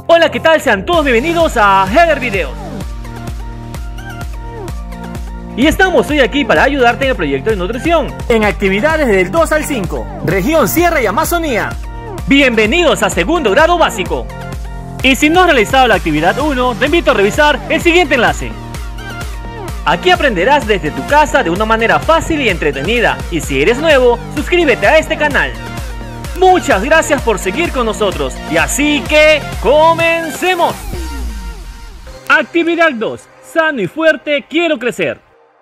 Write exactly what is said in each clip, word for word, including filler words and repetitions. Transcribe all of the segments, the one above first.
Hola, ¿qué tal? Sean todos bienvenidos a Heather Videos. Y estamos hoy aquí para ayudarte en el proyecto de nutrición, en actividades del dos al cinco, región Sierra y Amazonía. Bienvenidos a segundo grado básico. Y si no has realizado la actividad uno, te invito a revisar el siguiente enlace. Aquí aprenderás desde tu casa de una manera fácil y entretenida. Y si eres nuevo, suscríbete a este canal. Muchas gracias por seguir con nosotros. Y así que, ¡comencemos! Actividad dos. Sano y fuerte, quiero crecer.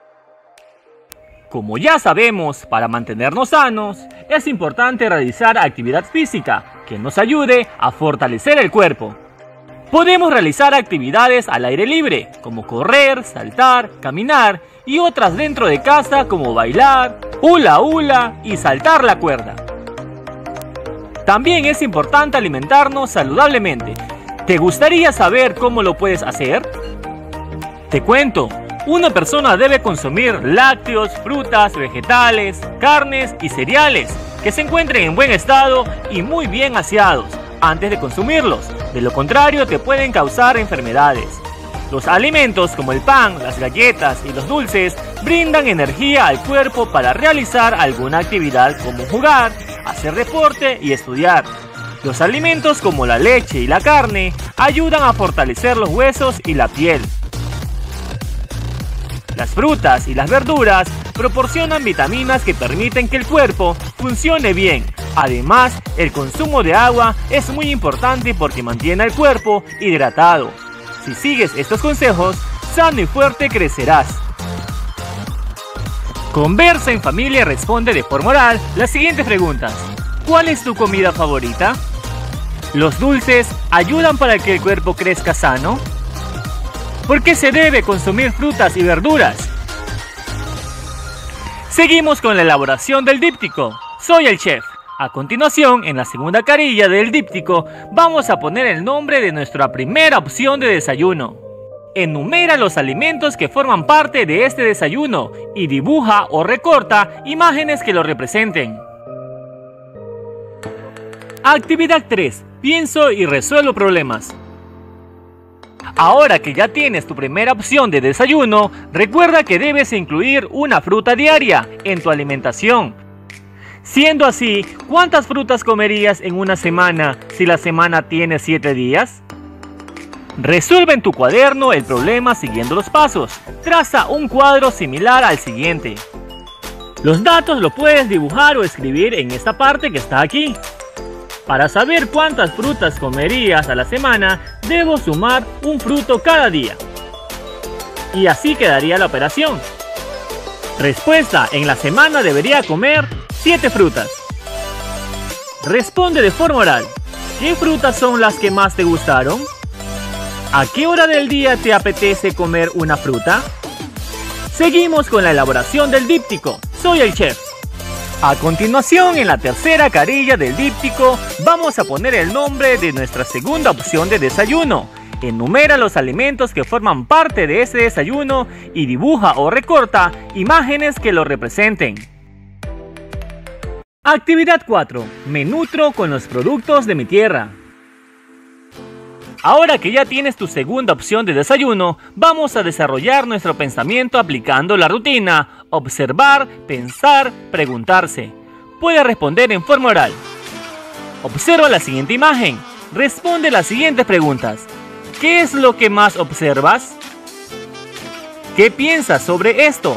Como ya sabemos, para mantenernos sanos, es importante realizar actividad física que nos ayude a fortalecer el cuerpo. Podemos realizar actividades al aire libre, como correr, saltar, caminar, y otras dentro de casa como bailar, hula hula y saltar la cuerda. También es importante alimentarnos saludablemente. ¿Te gustaría saber cómo lo puedes hacer? Te cuento. Una persona debe consumir lácteos, frutas, vegetales, carnes y cereales que se encuentren en buen estado y muy bien aseados antes de consumirlos. De lo contrario, te pueden causar enfermedades. Los alimentos como el pan, las galletas y los dulces brindan energía al cuerpo para realizar alguna actividad como jugar, hacer deporte y estudiar. Los alimentos como la leche y la carne ayudan a fortalecer los huesos y la piel. Las frutas y las verduras proporcionan vitaminas que permiten que el cuerpo funcione bien. Además, el consumo de agua es muy importante porque mantiene al cuerpo hidratado. Si sigues estos consejos, sano y fuerte crecerás. Conversa en familia y responde de forma oral las siguientes preguntas. ¿Cuál es tu comida favorita? ¿Los dulces ayudan para que el cuerpo crezca sano? ¿Por qué se debe consumir frutas y verduras? Seguimos con la elaboración del díptico. Soy el chef. A continuación, en la segunda carilla del díptico, vamos a poner el nombre de nuestra primera opción de desayuno. Enumera los alimentos que forman parte de este desayuno y dibuja o recorta imágenes que lo representen. Actividad tres. Pienso y resuelvo problemas. Ahora que ya tienes tu primera opción de desayuno, recuerda que debes incluir una fruta diaria en tu alimentación. Siendo así, ¿cuántas frutas comerías en una semana si la semana tiene siete días? Resuelve en tu cuaderno el problema siguiendo los pasos. Traza un cuadro similar al siguiente. Los datos los puedes dibujar o escribir en esta parte que está aquí. Para saber cuántas frutas comerías a la semana, debo sumar un fruto cada día. Y así quedaría la operación. Respuesta: en la semana debería comer siete frutas. Responde de forma oral. ¿Qué frutas son las que más te gustaron? ¿A qué hora del día te apetece comer una fruta? Seguimos con la elaboración del díptico. Soy el chef. A continuación, en la tercera carilla del díptico, vamos a poner el nombre de nuestra segunda opción de desayuno. Enumera los alimentos que forman parte de ese desayuno y dibuja o recorta imágenes que lo representen. Actividad cuatro. Me nutro con los productos de mi tierra. Ahora que ya tienes tu segunda opción de desayuno, vamos a desarrollar nuestro pensamiento aplicando la rutina observar, pensar, preguntarse. Puedes responder en forma oral. Observa la siguiente imagen. Responde las siguientes preguntas. ¿Qué es lo que más observas? ¿Qué piensas sobre esto?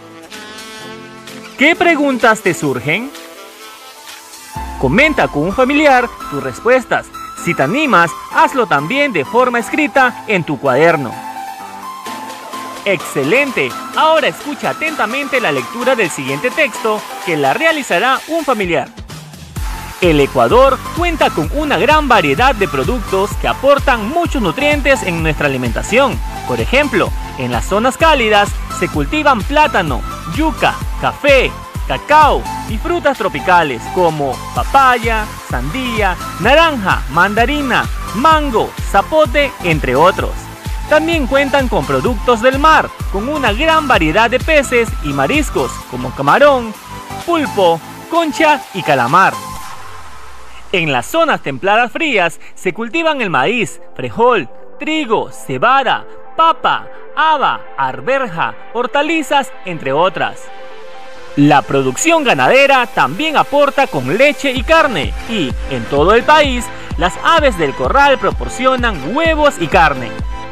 ¿Qué preguntas te surgen? Comenta con un familiar tus respuestas. Si te animas, hazlo también de forma escrita en tu cuaderno. ¡Excelente! Ahora escucha atentamente la lectura del siguiente texto que la realizará un familiar. El Ecuador cuenta con una gran variedad de productos que aportan muchos nutrientes en nuestra alimentación. Por ejemplo, en las zonas cálidas se cultivan plátano, yuca, café, cacao y frutas tropicales como papaya, sandía, naranja, mandarina, mango, zapote, entre otros. También cuentan con productos del mar, con una gran variedad de peces y mariscos como camarón, pulpo, concha y calamar. En las zonas templadas frías se cultivan el maíz, frijol, trigo, cebada, papa, haba, arveja, hortalizas, entre otras. La producción ganadera también aporta con leche y carne y, en todo el país, las aves del corral proporcionan huevos y carne.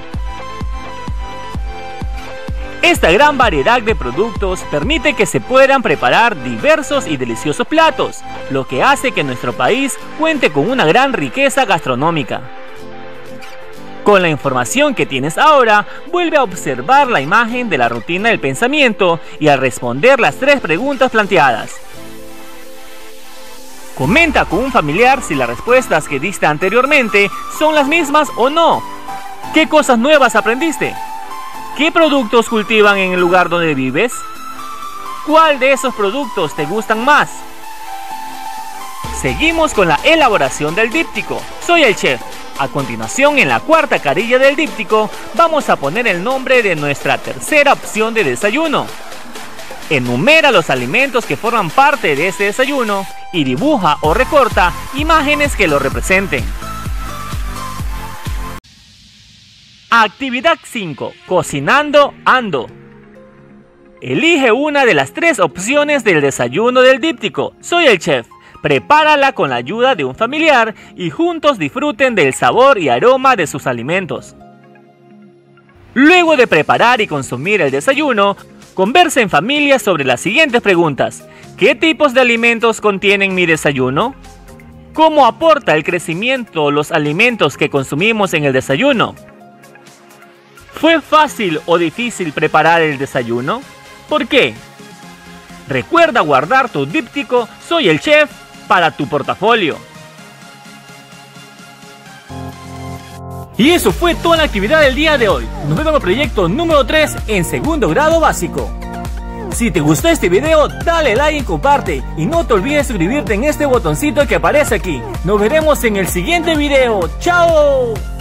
Esta gran variedad de productos permite que se puedan preparar diversos y deliciosos platos, lo que hace que nuestro país cuente con una gran riqueza gastronómica. Con la información que tienes ahora, vuelve a observar la imagen de la rutina del pensamiento y a responder las tres preguntas planteadas. Comenta con un familiar si las respuestas que diste anteriormente son las mismas o no. ¿Qué cosas nuevas aprendiste? ¿Qué productos cultivan en el lugar donde vives? ¿Cuál de esos productos te gustan más? Seguimos con la elaboración del díptico. Soy el chef. A continuación, en la cuarta carilla del díptico, vamos a poner el nombre de nuestra tercera opción de desayuno. Enumera los alimentos que forman parte de ese desayuno y dibuja o recorta imágenes que lo representen. Actividad cinco. Cocinando ando. Elige una de las tres opciones del desayuno del díptico. Soy el chef. Prepárala con la ayuda de un familiar y juntos disfruten del sabor y aroma de sus alimentos. Luego de preparar y consumir el desayuno, conversa en familia sobre las siguientes preguntas. ¿Qué tipos de alimentos contienen mi desayuno? ¿Cómo aporta el crecimiento los alimentos que consumimos en el desayuno? ¿Fue fácil o difícil preparar el desayuno? ¿Por qué? Recuerda guardar tu díptico Soy el Chef para tu portafolio. Y eso fue toda la actividad del día de hoy. Nos vemos en el proyecto número tres en segundo grado básico. Si te gustó este video, dale like y comparte. Y no te olvides suscribirte en este botoncito que aparece aquí. Nos veremos en el siguiente video. ¡Chao!